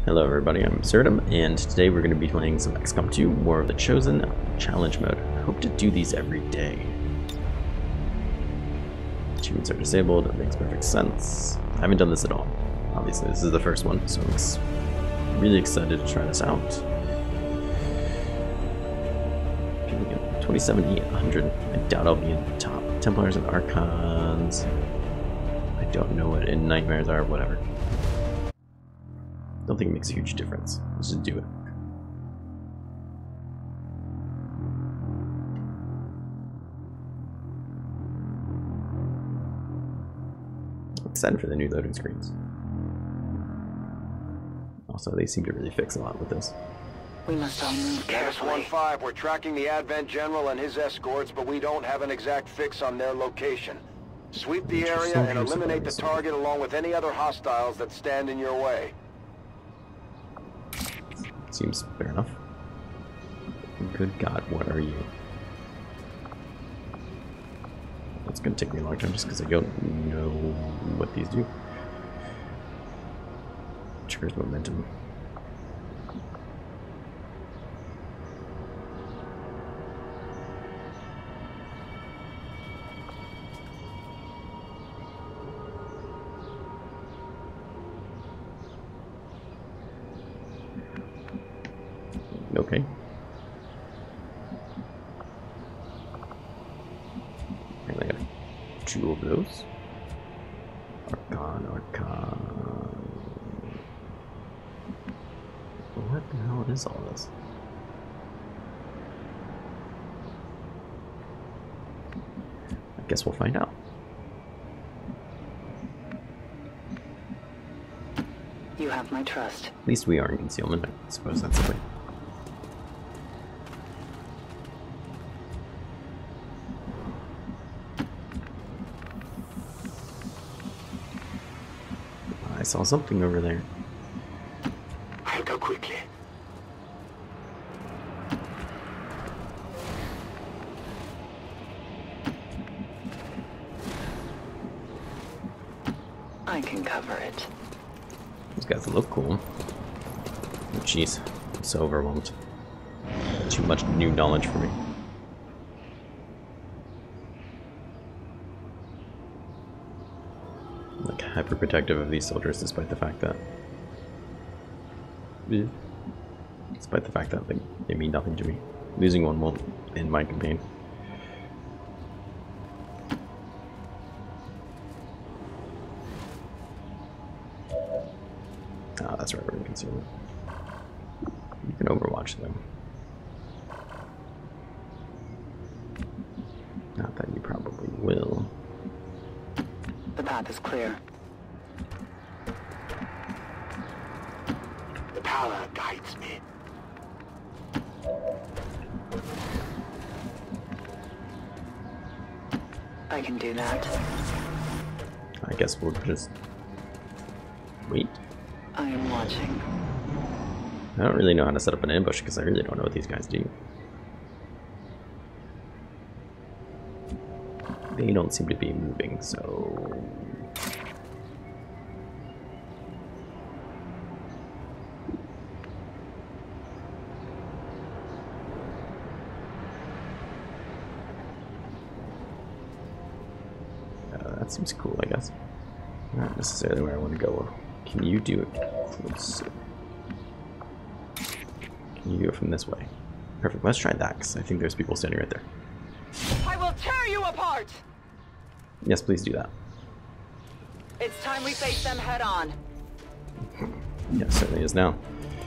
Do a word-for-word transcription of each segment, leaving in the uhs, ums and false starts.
Hello everybody, I'm Surdom, and today we're going to be playing some X COM two, War of the Chosen, Challenge Mode. I hope to do these every day. Achievements are disabled, it makes perfect sense. I haven't done this at all. Obviously, this is the first one, so I'm really excited to try this out. twenty-seven eight hundred, I doubt I'll be in the top. Templars and Archons, I don't know what in Nightmares are, whatever. Don't think it makes a huge difference. Let's just do it. I'm excited for the new loading screens. Also, they seem to really fix a lot with this. We must all move carefully. one five, we're tracking the Advent General and his escorts, but we don't have an exact fix on their location. Sweep the area and eliminate the target along with any other hostiles that stand in your way. Seems fair enough. Good God, what are you? It's gonna take me a long time just because I don't know what these do. Triggers momentum. Okay. And I got two of those. Archon, Archon. What the hell is all this? I guess we'll find out. You have my trust. At least we are in concealment. I suppose that's the way. I saw something over there. I'll go quickly. I can cover it. These guys look cool. Oh, jeez, I'm so overwhelmed. Too much new knowledge for me. Like hyper protective of these soldiers, despite the fact that, yeah. despite the fact that they, they mean nothing to me. Losing one won't end my campaign. Ah, that's right, we're in concealment. You can overwatch them. Not that you probably will. The path is clear. The power guides me. I can do that. I guess we'll just wait. I am watching. I don't really know how to set up an ambush because I really don't know what these guys do. They don't seem to be moving, so... Uh, that seems cool, I guess. Not necessarily where I want to go. Can you do it close? Can you do it from this way? Perfect, let's try that, because I think there's people standing right there. I will tear you apart! Yes, please do that. It's time we face them head on. Yeah, certainly is now.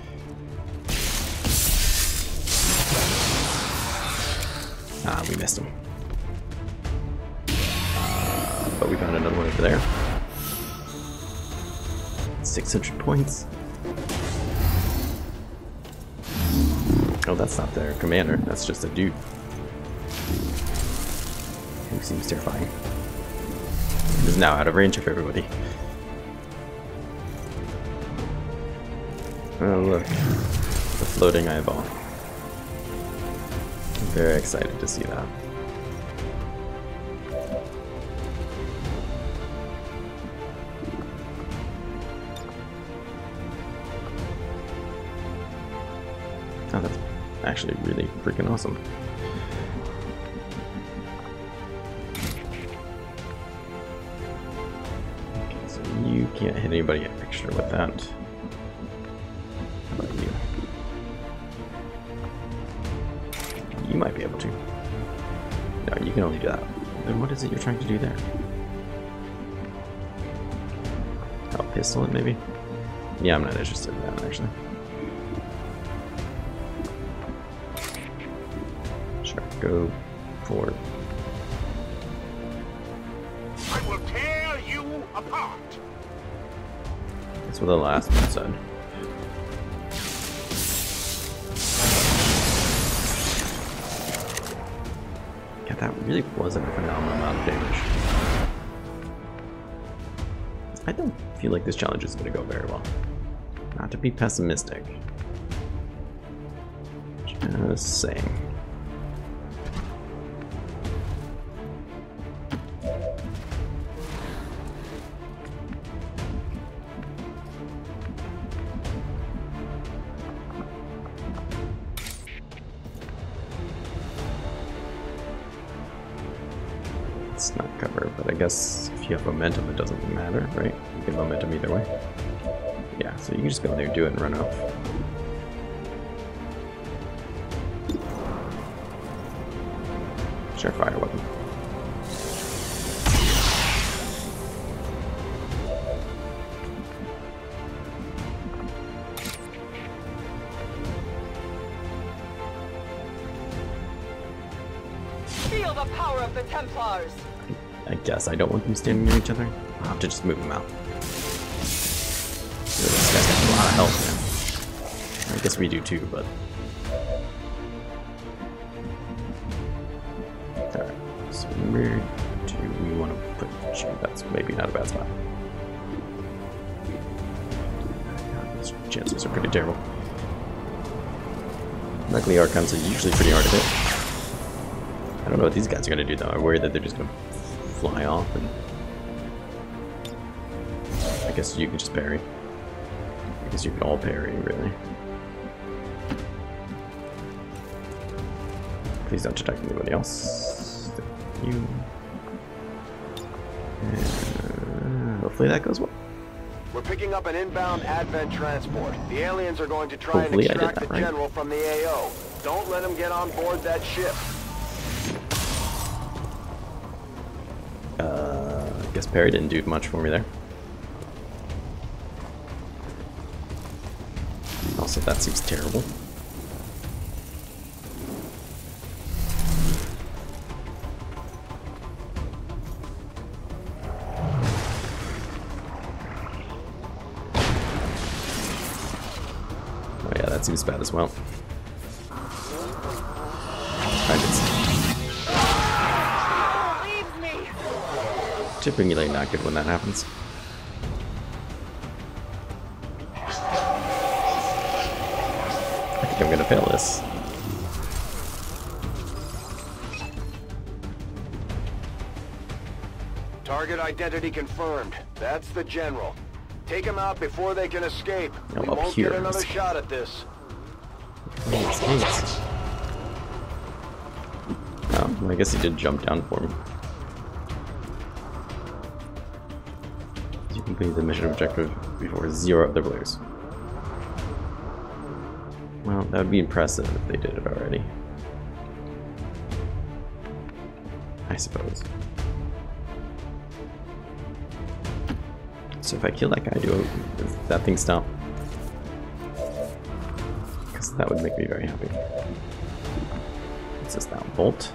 Ah, we missed him. Uh, but we found another one over there. six hundred points. Oh, that's not their commander. That's just a dude. Who seems terrifying. Is now out of range of everybody. Oh look, the floating eyeball. I'm very excited to see that. Oh, that's actually really freaking awesome. Okay, so you can't hit anybody extra with that. How about you? You might be able to. No, you can only do that. Then what is it you're trying to do there? Oh, pistol it maybe? Yeah, I'm not interested in that actually. Sure, go forward. I will tear you apart. That's what the last one said. Yeah, that really wasn't a phenomenal amount of damage. I don't feel like this challenge is going to go very well. Not to be pessimistic. Just saying. It's not cover, but I guess if you have momentum, it doesn't matter, right? You get momentum either way. Yeah, so you can just go in there, do it, and run off. Sure, fire weapon. Feel the power of the Templars. I guess I don't want them standing near each other. I'll have to just move them out. This guy's got a lot of health, man. I guess we do too, but... Alright, so where do we want to put you? That's maybe not a bad spot. God, those chances are pretty terrible. Luckily, Archons are usually pretty hard to hit. I don't know what these guys are going to do, though. I worry that they're just going to fly off, and... I guess you can just parry. I guess you can all parry, really. Please don't detect anybody else. Thank you. And hopefully that goes well. We're picking up an inbound Advent transport. The aliens are going to try Hopefully I and did extract that the right. general from the A O. Don't let him get on board that ship. Uh, I guess parry didn't do much for me there. Also, that seems terrible. Oh yeah, that seems bad as well. I did see. Leave me. Typically not good when that happens. I think I'm gonna fail this. Target identity confirmed. That's the general. Take him out before they can escape. No, we up won't here get it another is. shot at this. Oh, I guess he did jump down for me. You complete the mission objective before zero other players. Well, that would be impressive if they did it already. I suppose. So if I kill that guy, do does that thing stop? Because that would make me very happy. What's this now? Bolt?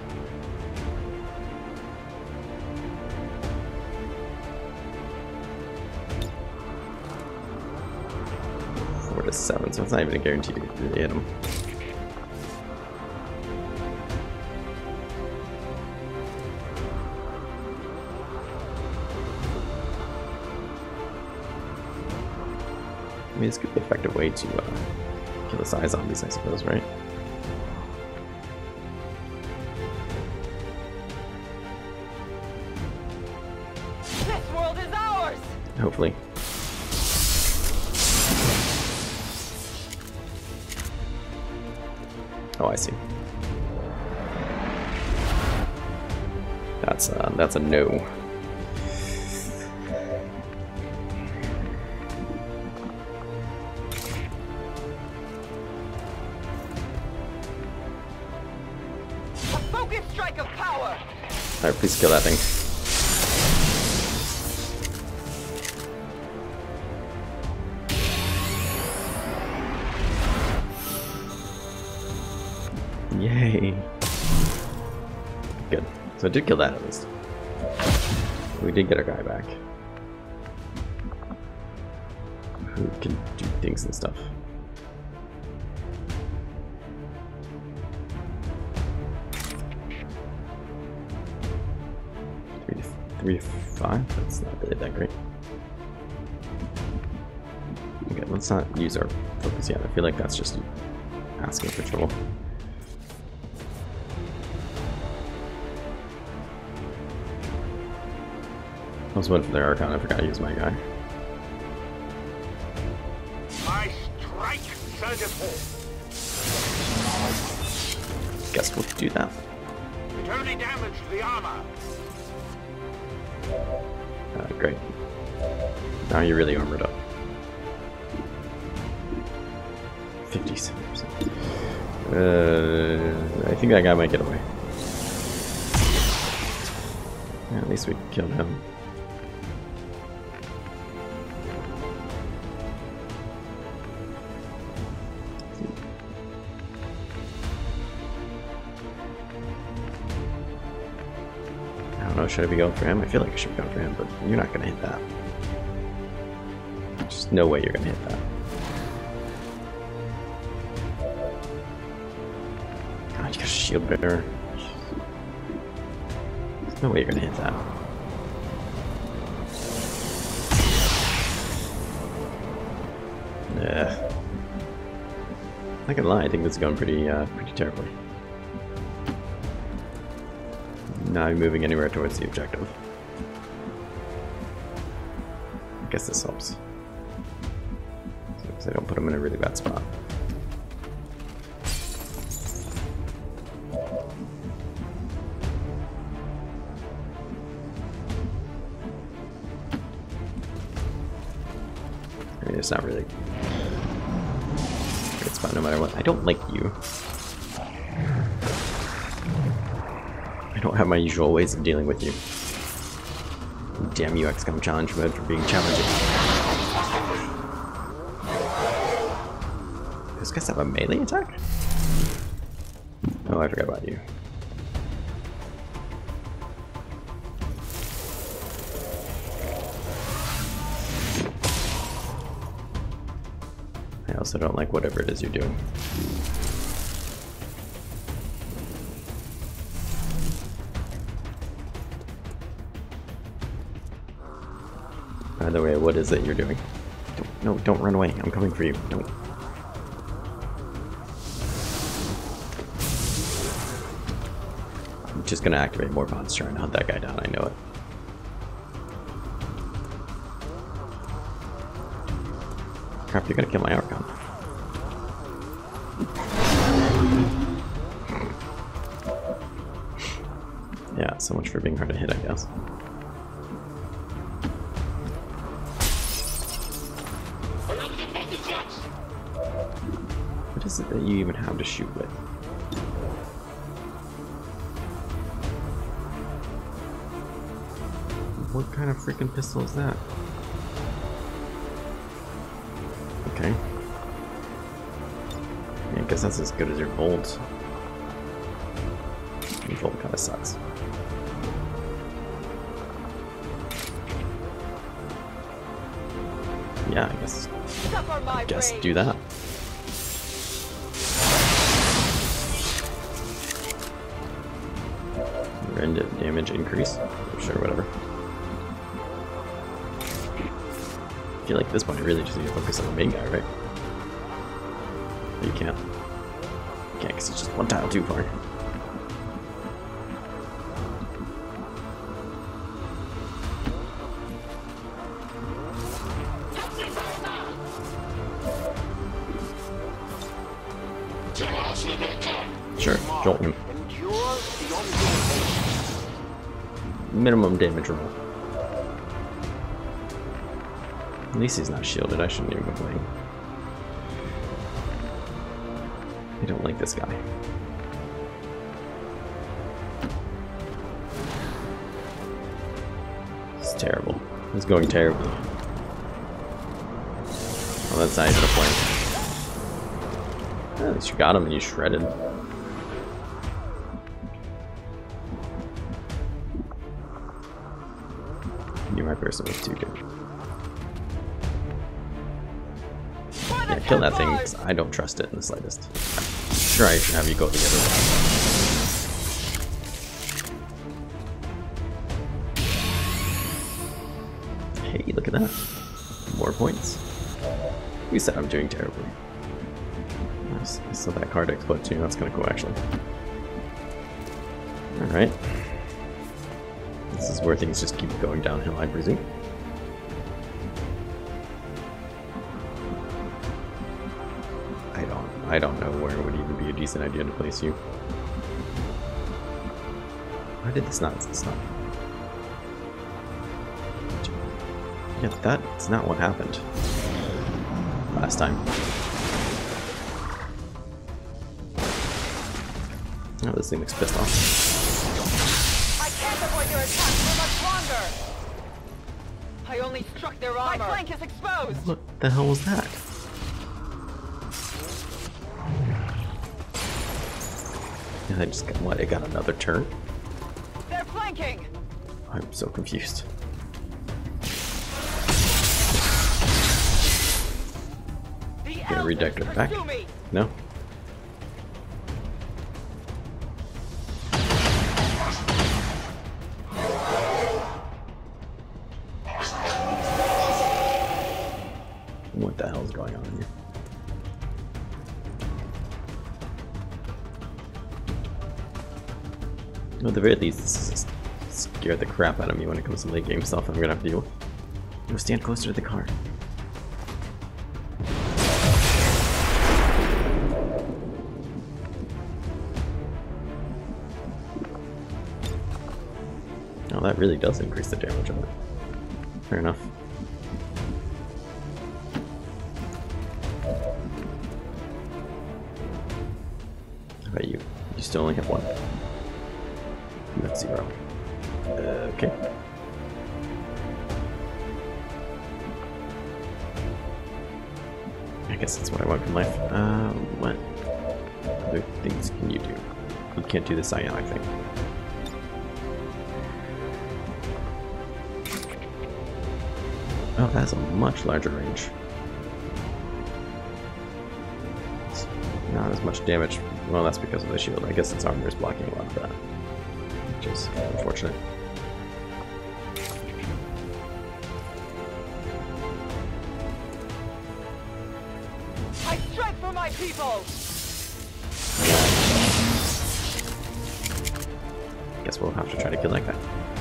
Four to seven, so it's not even a guarantee to really hit him. I mean, it's a good effective way to uh, kill the Psi zombies, I suppose, right? This world is ours. Hopefully. Oh, I see. That's uh, that's a no. A focused strike of power. Alright, please kill that thing. Yay. Good. So I did kill that at least. We did get our guy back. Who can do things and stuff. Three to, three to five? That's not really that great. Okay, let's not use our focus yet. I feel like that's just asking for trouble. I was waiting for their Archon, I forgot to use my guy. My strike surges home. Guess we'll do that. It only damaged the armor. Uh, great. Now you're really armored up. fifty-seven percent. Uh, I think that guy might get away. Yeah, at least we killed him. I don't know, should I be going for him? I feel like I should be going for him, but you're not gonna hit that. There's no way you're gonna hit that. God, you got a shield bearer. There's no way you're gonna hit that. Yeah. Not gonna lie, I think this is going pretty, uh, pretty terribly. Not moving anywhere towards the objective. I guess this helps. So I don't put him in a really bad spot. I mean, it's not really a great spot no matter what. I don't like you. I don't have my usual ways of dealing with you. Damn you, X COM challenge mode, for being challenging. Those guys have a melee attack? Oh, I forgot about you. I also don't like whatever it is you're doing. By the way, what is it you're doing? Don't, no, don't run away. I'm coming for you. No. I'm just gonna activate more bots trying to hunt that guy down. I know it. Crap, you're gonna kill my Archon. Yeah, so much for being hard to hit, I guess. What is it that you even have to shoot with? What kind of freaking pistol is that? Okay. Yeah, I guess that's as good as your Volt. Your Volt kind of sucks. Yeah, I guess. I guess do that. Rend damage increase. Sure, whatever. I feel like at this point I really just need to focus on the main guy, right? But you can't. You can't because it's just one tile too far. Sure, jolt him. Endure beyond limitation. Minimum damage roll. At least he's not shielded. I shouldn't even be playing. I don't like this guy. It's terrible. It's going terribly. Oh, that's not even a flank. At least you got him and you shredded. You my person was too good. Yeah, kill that thing, 'cause I don't trust it in the slightest. I'm sure I should have you go the other way. Hey, look at that. More points. You said I'm doing terribly. Nice. I saw that card explode too. That's kind of cool, actually. Alright. This is where things just keep going downhill, I presume. I don't, I don't know where it would even be a decent idea to place you. Why did this not? It's not. Yeah, that's not what happened last time. Oh, this thing looks pissed off. I can't avoid their attacks for much longer. I only struck their armor. My flank is exposed. What the hell was that? And I just got what? I got another turn? They're flanking. I'm so confused. The Gonna redirect it back? me. No? What the hell is going on here? At the very least, this is scare the crap out of me when it comes to late game stuff. I'm gonna have to deal with. Go stand closer to the card. Oh, that really does increase the damage on it. Fair enough. How about you? You still only have one. That's zero. Uh, okay. I guess that's what I want from life. Uh, what other things can you do? You can't do the psionic thing. Oh, that's a much larger range. It's not as much damage. Well, that's because of the shield. I guess its armor is blocking a lot of that. Which is unfortunate. I strike for my people. Guess we'll have to try to kill that guy.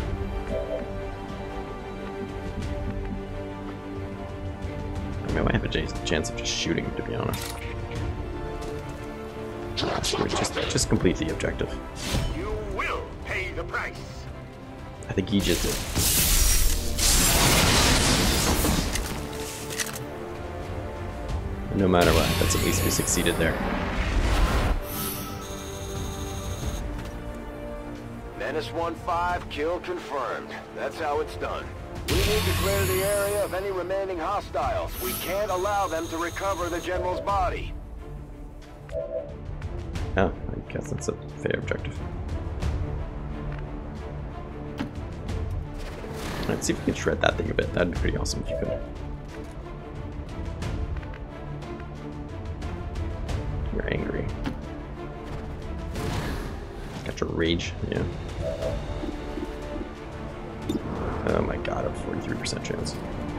I mean, I might have a chance of just shooting him, to be honest. Just, just complete the objective. You will pay the price. I think he just did. No matter what, that's at least we succeeded there. Menace one five, kill confirmed. That's how it's done. We need to clear the area of any remaining hostiles. We can't allow them to recover the General's body. Oh, I guess that's a fair objective. Let's see if we can shred that thing a bit. That'd be pretty awesome if you could. You're angry. Got your rage, yeah. Oh my god, a forty-three percent chance.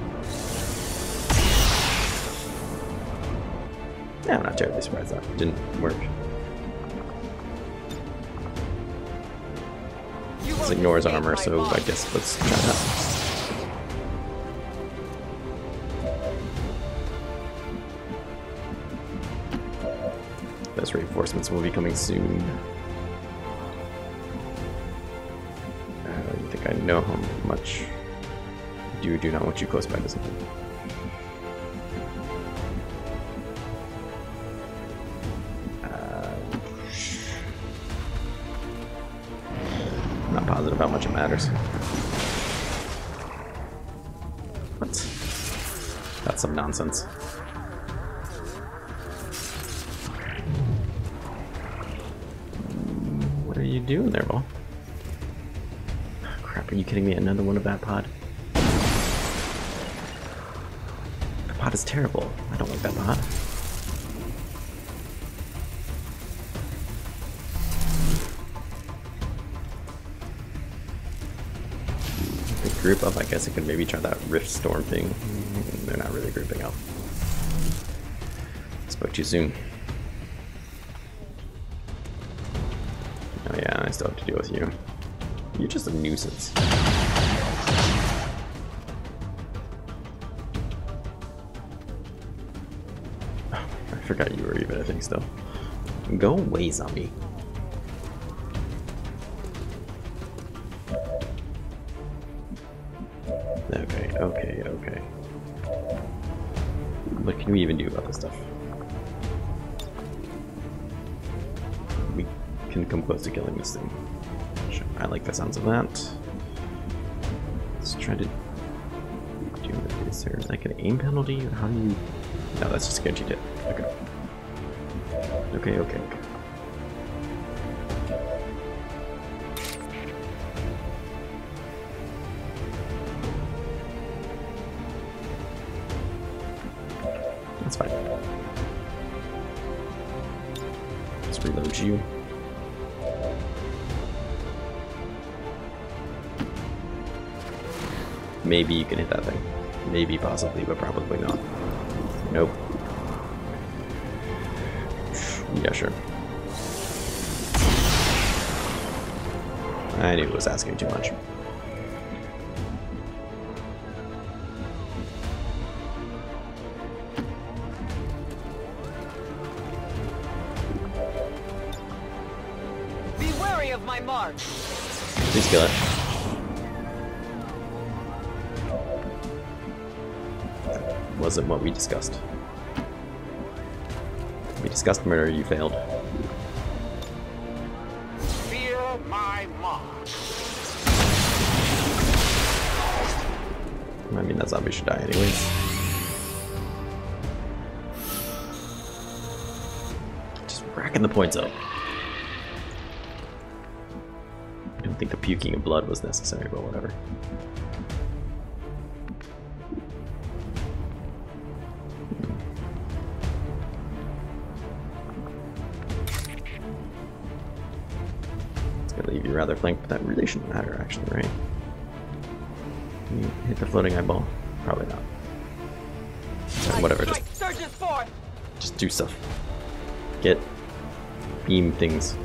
Yeah, I'm not terribly surprised that it didn't work. This ignores armor, so I guess let's try that. Those reinforcements will be coming soon. Uh, I think I know how much I do or do not want you close by this one. Not positive how much it matters. What? That's some nonsense. What are you doing there, Ball? Oh, crap, are you kidding me? Another one of that pod? The pod is terrible. I don't like that pod. Group up, I guess I could maybe try that Rift Storm thing. They're not really grouping up. Spoke too soon. Oh yeah, I still have to deal with you. You're just a nuisance. Oh, I forgot you were even a thing still. Go away, zombie. Okay, okay, okay. What can we even do about this stuff? We can come close to killing this thing. Sure, I like the sounds of that. Let's try to do this. There's like an aim penalty? How do you... No, that's just guaranteed hit. Okay. Okay, okay, okay. That's fine. Let's reload you. Maybe you can hit that thing. Maybe, possibly, but probably not. Nope. Yeah, sure. I knew it was asking too much. Of my mark. Please kill it. That wasn't what we discussed. We discussed murder, you failed. Fear my mark. I mean, that zombie should die anyways. Just racking the points up. I think the puking of blood was necessary, but whatever. It's gonna leave you rather flanked, but that really shouldn't matter, actually, right? Can you hit the floating eyeball? Probably not. Right, whatever, just, just do stuff. Get beam things.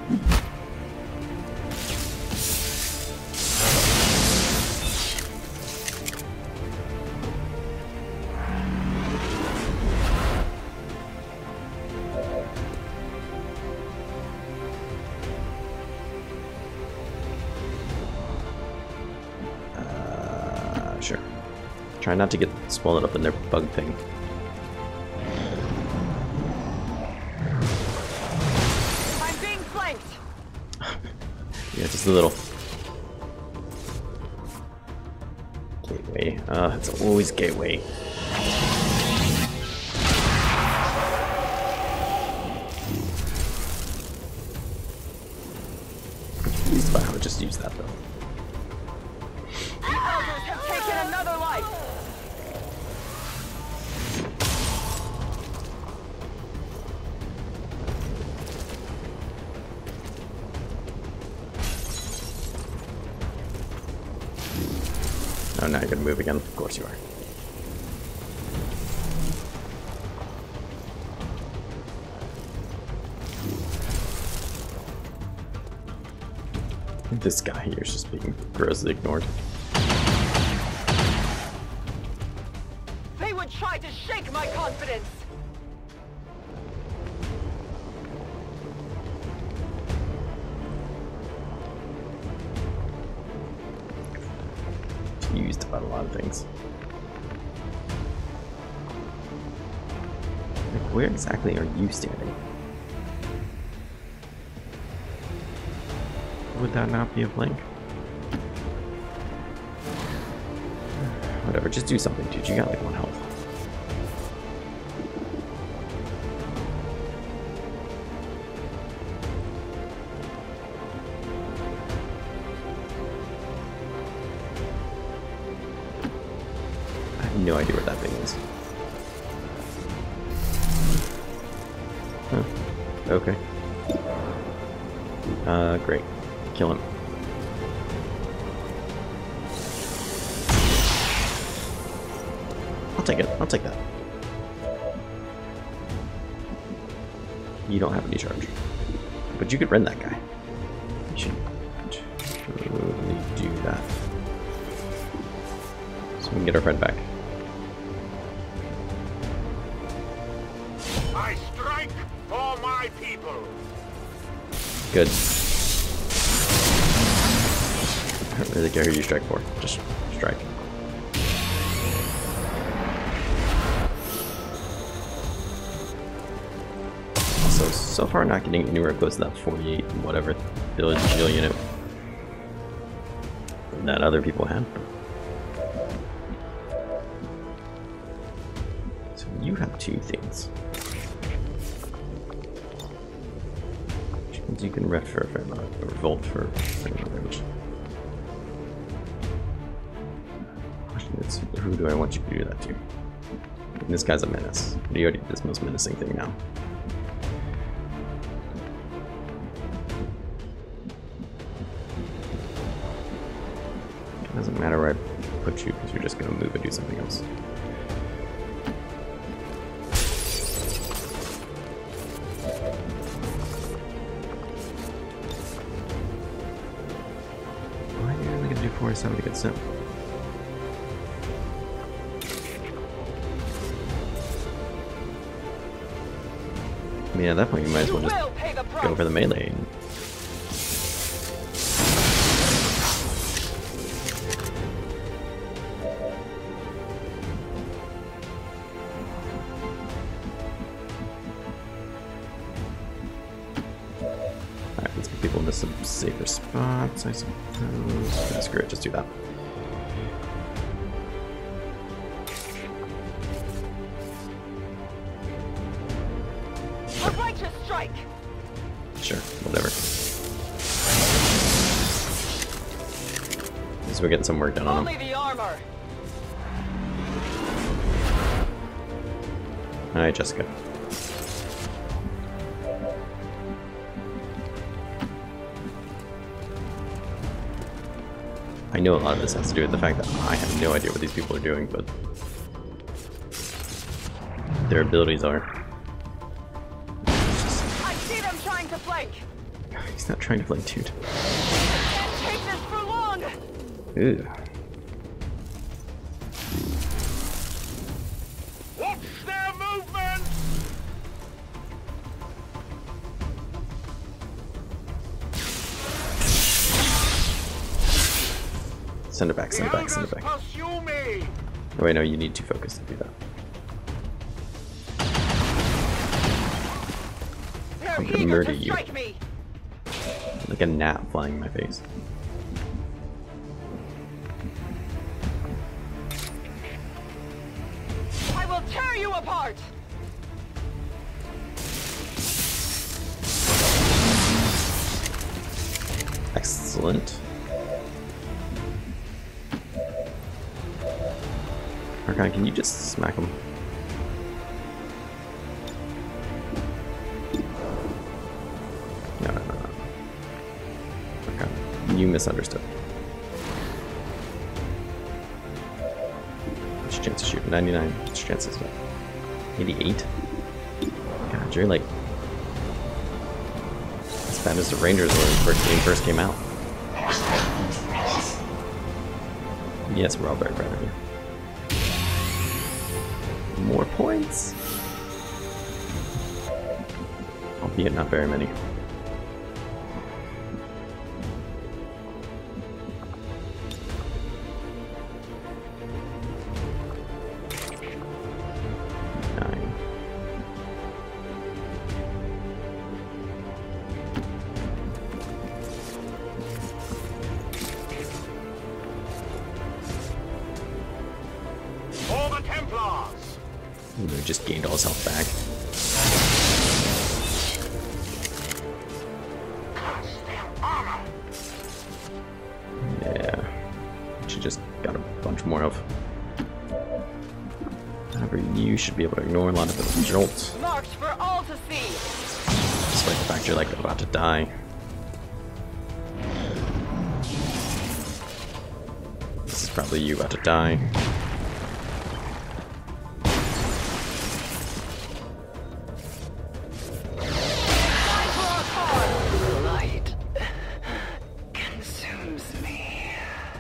Sure. Try not to get swallowed up in their bug thing. I'm being flanked. Yeah, just a little. Gateway. Uh, it's always gateway. Confused by how I just used that though. Another life. Oh, now you're gonna move again. Of course you are. This guy here is just being grossly ignored. They would try to shake my confidence. just about a lot of things. Like, where exactly are you standing? Would that not be a flank? Whatever, just do something, dude. You got like one health. I have no idea what that thing is. Huh. Okay. Uh, great. Kill him. I'll take it. I'll take that. You don't have any charge. But you could rend that guy. You should totally do that. So we can get our friend back. I strike for my people. Good. I don't really care who you strike for. Just strike. So, so far not getting anywhere close to that forty-eight whatever billion unit that other people had. So you have two things. Which means you can ref for a fair amount, or revolt for a fair amount of damage. Question is, who do I want you to do that to? And this guy's a menace. He already did this most menacing thing now. Doesn't matter where I put you because you're just going to move and do something else. Why are you only going to do four seven to get sim? I mean, at that point, you might as well just go for the melee. Some safer spots, I suppose. Yeah, screw it, just do that. A righteous strike. Sure, whatever. At least we're getting some work done on Only him. the armor. Alright, Jessica. I know a lot of this has to do with the fact that I have no idea what these people are doing, but their abilities are. I see them trying to flank. He's not trying to flank, dude. Can't take this for long. Ew. Watch their movement. Send it back, send it back, send it back. Pursue me. Oh wait, no, you need two focus to do that. They're I'm gonna eager murder to you. strike me. Like a gnat flying in my face. I will tear you apart. Excellent. Archon, can you just smack him? No, no, no, no. Archon, you misunderstood. What's your chance to shoot? ninety-nine. What's your chances? eighty-eight? God, you're like as bad as the Rangers were when the game first came out. Yes, we're all very proud of you. More points? Albeit not very many. just gained all his health back. Yeah. She just got a bunch more of. However, you should be able to ignore a lot of those jolts. Marked for all to see. Despite the fact you're like about to die. This is probably you about to die. Light consumes me.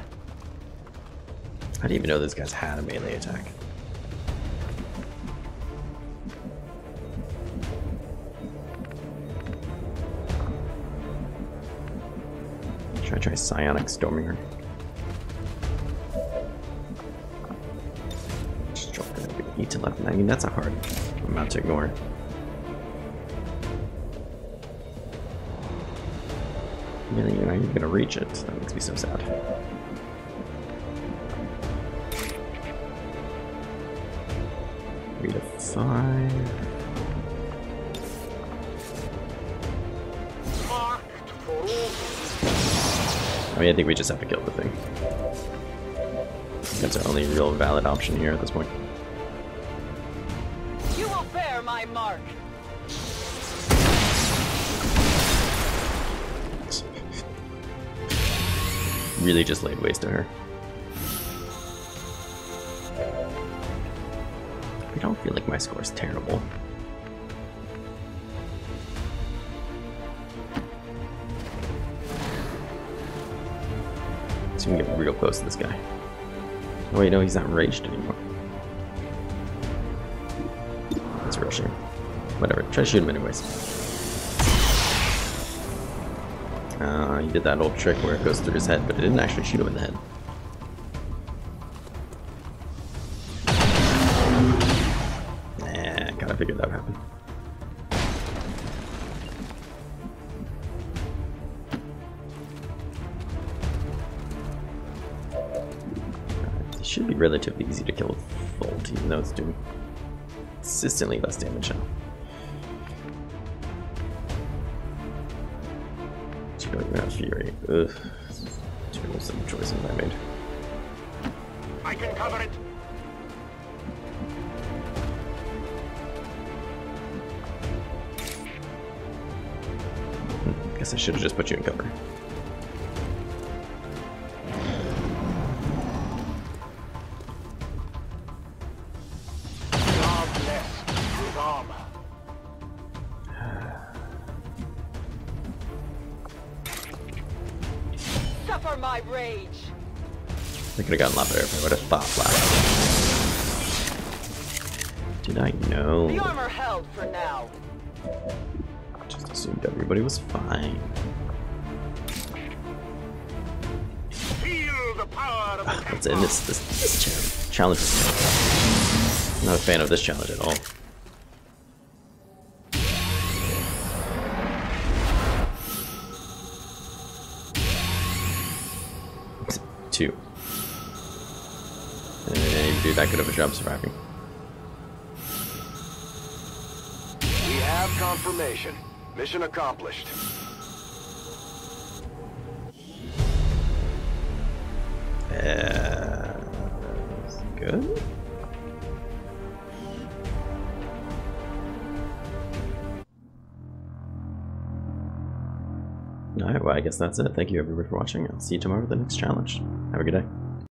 I didn't even know these guys had a melee attack. Should I try psionic storming her? Just drop that eight to eleven. I mean, that's a hard amount to ignore. Really, you're not even gonna reach it. That makes me so sad. Three to five. I mean, I think we just have to kill the thing. That's our only real valid option here at this point. You will bear my mark. Really just laid waste to her. I don't feel like my score is terrible. So we can get real close to this guy. Oh wait, no, he's not enraged anymore. That's a real shame. Whatever, try to shoot him anyways. Uh, he did that old trick where it goes through his head, but it didn't actually shoot him in the head. Nah, kinda figured that would happen. It should be relatively easy to kill with Volt, even though it's doing consistently less damage now. You don't even have Fury. Ugh. Terrible some choices I made. I can cover it. Hmm, guess I should have just put you in cover. God bless his armor. Suffer my rage. I could have gotten a lot better if I would have thought last. Did I know? The armor held for now. Just assumed everybody was fine. Feel the power of the Ah, let's end this this, this challenge. challenge. I'm not a fan of this challenge at all. Two. And I didn't even do that good of a job surviving. We have confirmation. Mission accomplished. Uh, good. Alright, well, I guess that's it. Thank you everybody for watching. I'll see you tomorrow for the next challenge. Have a good day.